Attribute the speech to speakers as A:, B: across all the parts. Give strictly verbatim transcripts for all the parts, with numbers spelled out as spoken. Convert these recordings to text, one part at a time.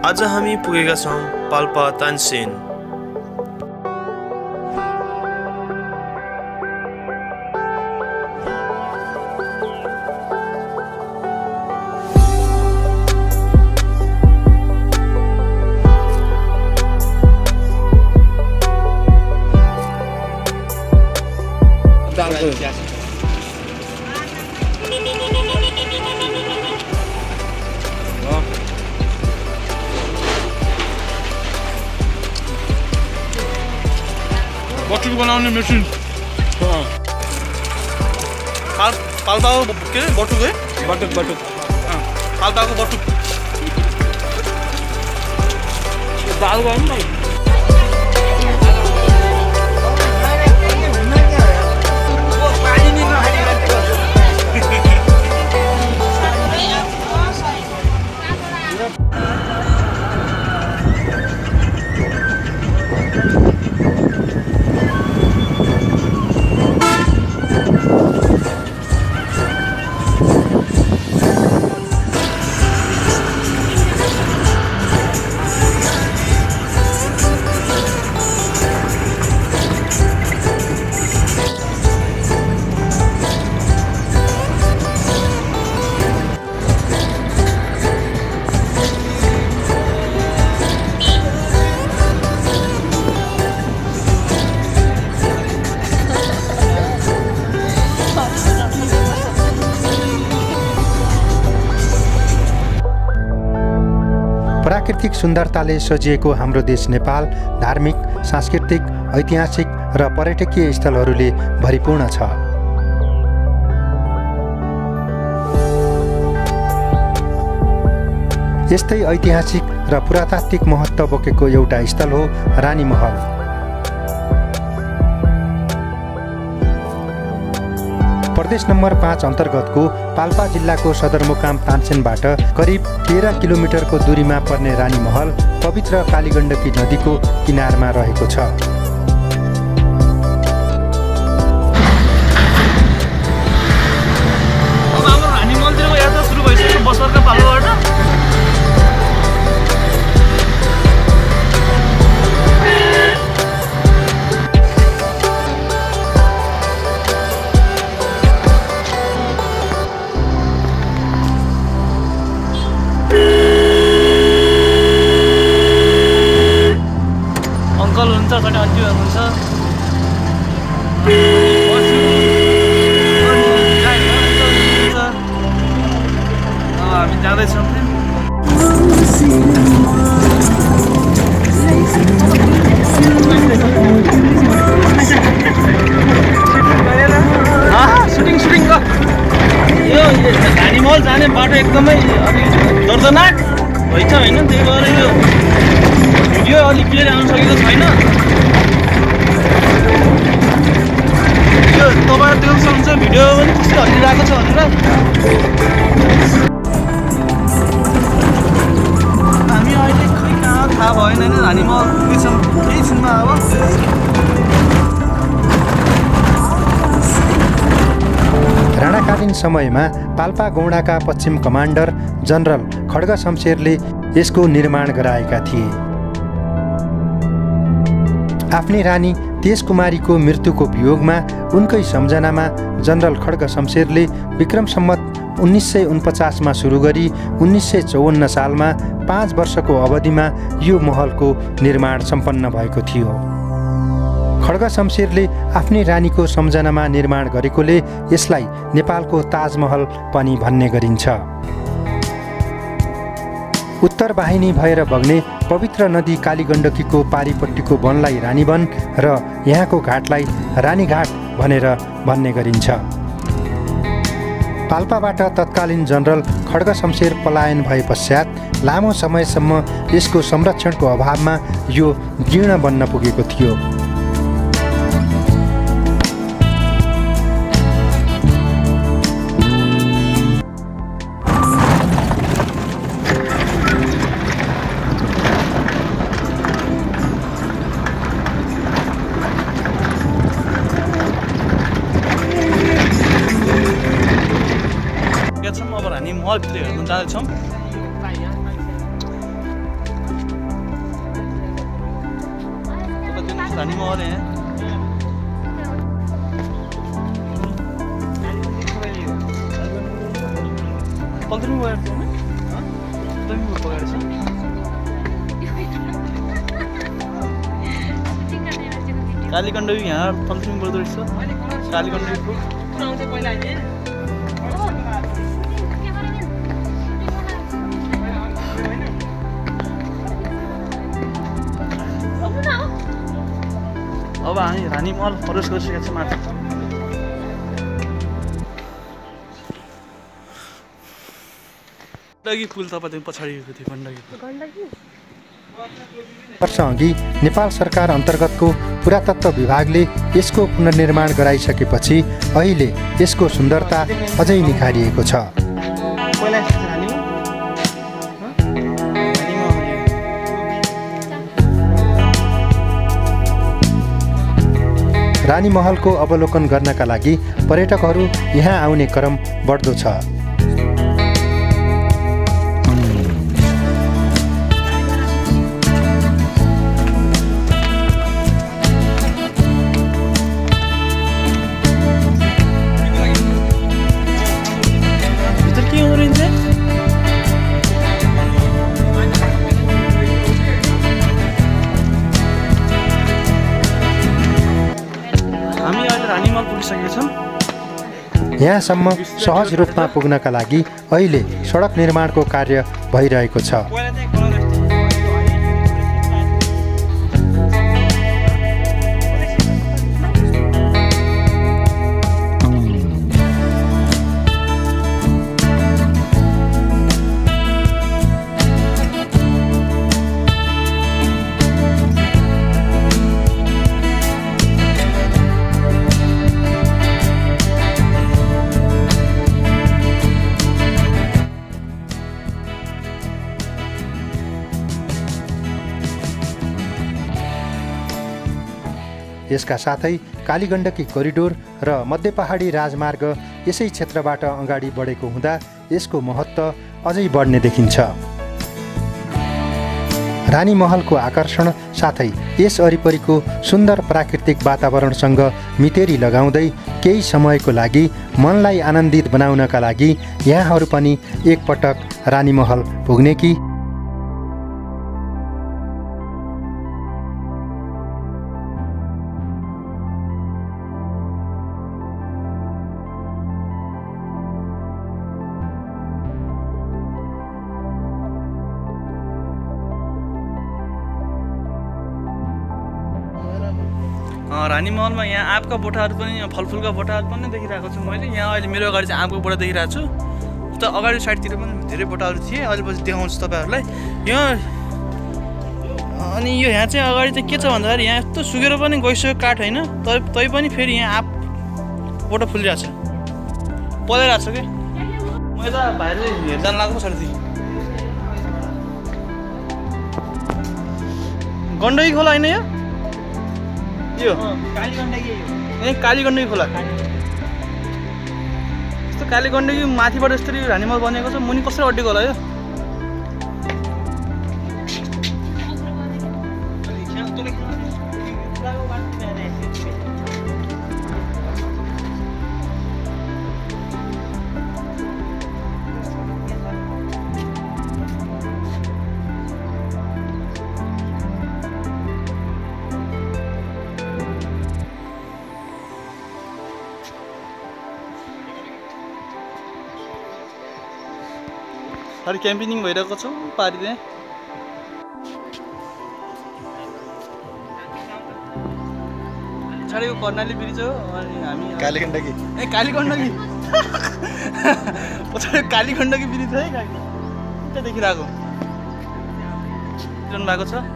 A: आज हामी पुगेका छौं पाल्पा तानसेन।
B: बटुक बनाउने मेसिन पाल्पाको के बटुक है बटुक बटुक पाल्पाको बटुक दाल गर्नु न
C: प्राकृतिक सुन्दरताले सजिएको हाम्रो देश नेपाल धार्मिक, सांस्कृतिक, ऐतिहासिक र पर्यटकीय स्थलहरूले भरिपूर्ण छ। यस्तै ऐतिहासिक र पुरातात्विक महत्त्व बोकेको एउटा स्थल हो रानी महल। प्रदेश नम्बर पाँच अन्तर्गतको पाल्पा जिल्लाको सदरमुकाम तानसेनबाट करिब तेह्र किलोमिटरको दूरीमा पर्ने रानी महल पवित्र काली गण्डकी नदीको किनारमा रहेको छ।
B: अब हाम्रो रानी महलतिरको यात्रा सुरु भइसक्यो बसरका पालोबाट। अंकल हुन्छ भने आन्टी हुनुहुन्छ हामी जाँदैछौँ। सुटिङ सुटिङ यो रानी महल जाने बाटो एकदमै अलिक दर्दनाक भइछ होइन, त्यही भएर यो भिडियो अलिक क्लियर आउन सकेको छैन। यो तपाईँहरू देख्न सक्नुहुन्छ भिडियो पनि कस्तो हल्लिरहेको छ भनेर। हामी अहिले खै कहाँ थाहा भएन नि, रानी महल पुगेछौँ केही छिनमा। अब
C: राणाकालीन समयमा पाल्पा गौडाका पश्चिम कमान्डर जनरल खड्गा शमशेरले यसको निर्माण गराएका थिए। आफ्नी रानी तेजकुमारीको मृत्युको वियोगमा उनकै सम्झनामा जनरल खड्गा शमशेरले विक्रम सम्वत उन्नाइस सय उनपचासमा सुरु गरी उन्नाइस सय चौवन्न सालमा पाँच वर्षको अवधिमा यो महलको निर्माण सम्पन्न भएको थियो। खड्गा शमशेरले आफ्नी रानीको सम्झनामा निर्माण गरेकोले यसलाई नेपालको ताजमहल पनि भन्ने गरिन्छ। उत्तर वाहिनी भएर बग्ने पवित्र नदी काली गण्डकीको पारिपट्टिको वनलाई रानीवन र यहाँको घाटलाई रानीघाट भनेर भन्ने गरिन्छ। पाल्पाबाट तत्कालीन जनरल खड्गा शमशेर पलायन भए पश्चात लामो समयसम्म यसको संरक्षणको अभावमा यो जीर्ण बन्न पुगेको थियो।
B: महलभित्र हेर्न जाँदैछौँ। रानी महल है पल्टनी गएर थियो हैन पल्टनी गएर छ काली गण्डकी यहाँ पल्टनी बढ्दो रहेछ काली गण्डकीको आउँछ पहिला हैन अब हामी रानी महल प्रवेश गरिसकेका छौँ माथि गण्डकी पुल तपाईँ पछाडिको थियो गण्डकी
C: वर्षअघि नेपाल सरकार अन्तर्गतको पुरातत्व विभागले यसको पुनर्निर्माण गराइसकेपछि अहिले यसको सुन्दरता अझै निखारिएको छ। रानी महलको अवलोकन गर्नका लागि पर्यटकहरू यहाँ आउने क्रम बढ्दो छ। यहाँसम्म सहज रूपमा पुग्नका लागि अहिले सडक निर्माणको कार्य भइरहेको छ। यसका साथै काली गण्डकी कोरिडोर र मध्य पहाडी राजमार्ग यसै क्षेत्रबाट अगाडि बढेको हुँदा यसको महत्त्व अझै बढ्ने देखिन्छ। रानी महलको आकर्षण साथै यस वरिपरिको सुन्दर प्राकृतिक वातावरणसँग मितेरी लगाउँदै केही समयको लागि मनलाई आनन्दित बनाउनका लागि यहाँहरू पनि एकपटक रानी महल पुग्ने कि
B: रानी महलमा यहाँ आँपका बोटाहरू पनि फलफुलका बोटाहरू पनि देखिरहेको छु मैले। यहाँ अहिले मेरो अगाडि चाहिँ आँपको बोटा देखिरहेको छु। उता अगाडि साइडतिर पनि धेरै बोटाहरू थिए, अहिले पछि देखाउँछु तपाईँहरूलाई। यहाँ अनि यो यहाँ चाहिँ अगाडि चाहिँ के छ भन्दाखेरि यहाँ यस्तो सुकेर पनि गइसक्यो काठ होइन, तै तै पनि फेरि यहाँ आँप बोटा फुलिरहेको छ, पलाइरहेको छ कि। मैले त बाहिर हेर्दा लाग्नु पछाडि गण्डकी खोला होइन यो यो काली गण्डकी ए काली गण्डकी खोला यस्तो काली गण्डकी माथिबाट यस्तरी रानी महल बनेको छ। मुनि कसरी अड्डेको होला यो अरे क्याम्पिङ भइरहेको छ पारी त्यहाँ। पछाडिको कर्णाली ब्रिज हो अनि हामी
D: काली गण्डकी
B: ए काली गण्डकी पछाडि काली गण्डकी ब्रिज है त्यहाँ देखिरहेको जानु भएको छ।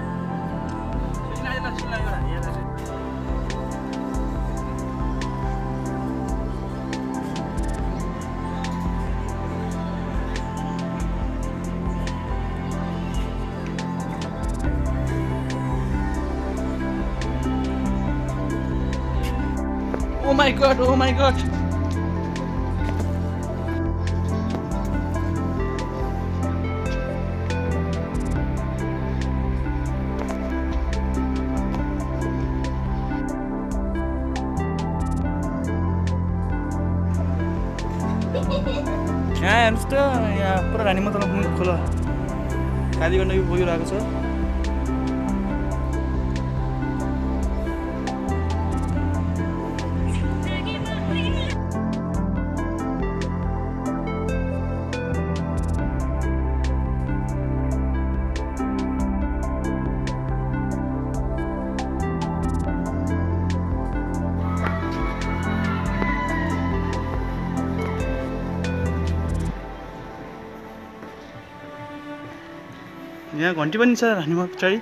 B: Oh my god, oh my god. जस्तो यहाँ पुरा रानी महल तल खोला काली गण्डकी बगिरहेको छ। यहाँ घन्टी पनि छ रानी महल पछाडि।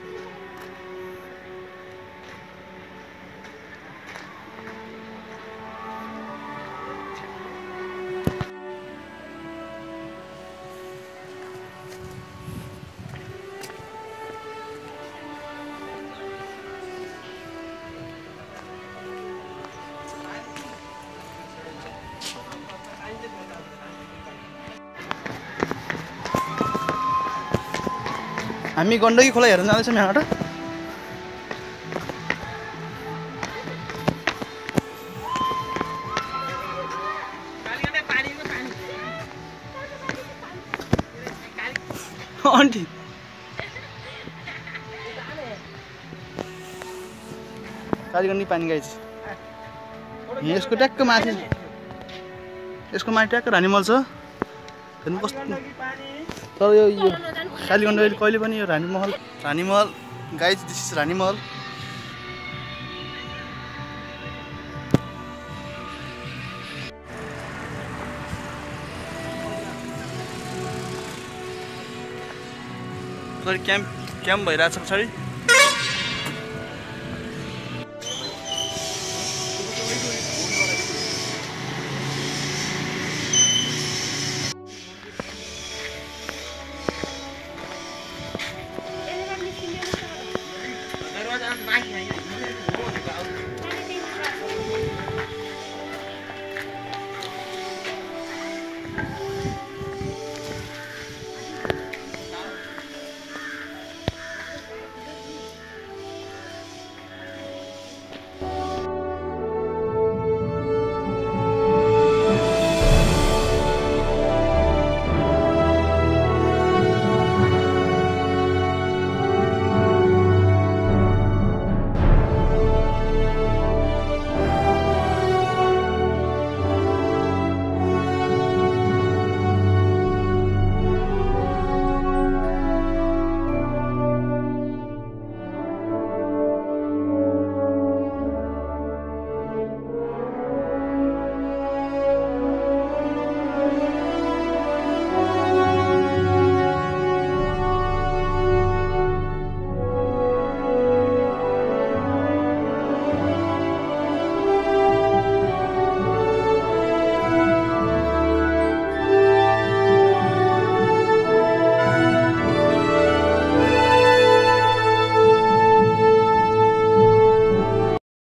B: हामी गण्डकी खोला हेर्न जाँदैछौँ यहाँबाट। आन्टी काली गण्डकी पानी गाइस यसको ट्याक्क माथि यसको माथि ट्याक्क रानी महल छ। हेर्नु कस्तो तर यो यो काली गण्डकी कहिले पनि यो Rani Mahal Rani Mahal guys this is Rani Mahal. Sorry camp camp भइरहेछ पछाडि।